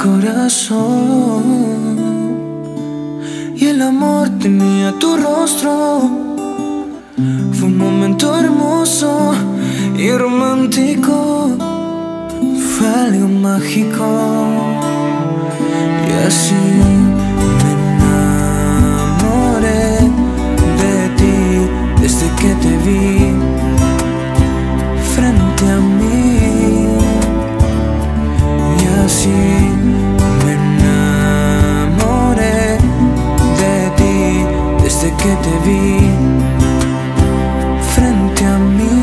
corazón y el amor tenía tu rostro. Fue un momento hermoso y romántico, fue algo mágico. Y así me enamoré de ti desde que te vi frente a mí. Y así me enamoré de ti desde que te vi frente a mí.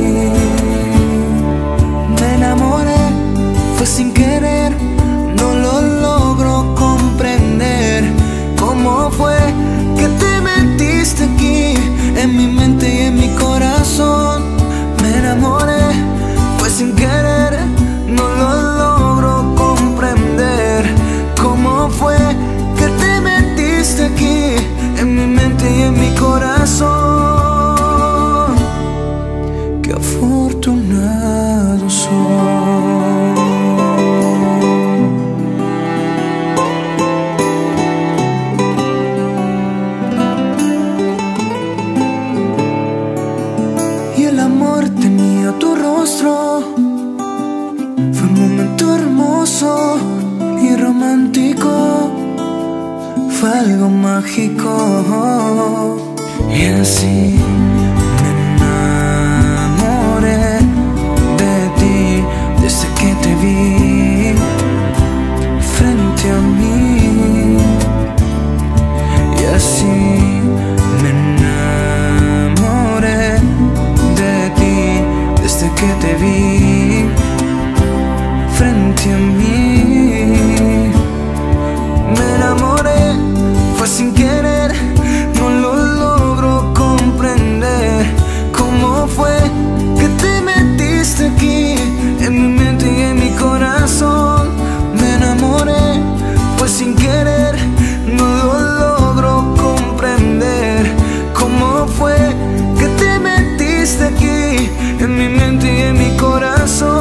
Me enamoré, fue sin querer, no lo logro comprender. ¿Cómo fue que te metiste aquí en mi mente y en mi corazón? Me enamoré, fue sin querer, no lo logro comprender. ¿Cómo fue que te metiste aquí en mi mente y en mi corazón? Qué afortunado soy. Y el amor tenía tu rostro. Fue un momento hermoso y romántico, fue algo mágico. Y así me enamoré de ti desde que te vi frente a mí. Y así me enamoré de ti desde que te vi frente a mí. Me enamoré, fue sin querer, no lo logro comprender. ¿Cómo fue que te metiste aquí en mi mente y en mi corazón? Me enamoré, fue sin querer, no lo logro comprender. ¿Cómo fue que te metiste aquí en mi mente y en mi corazón?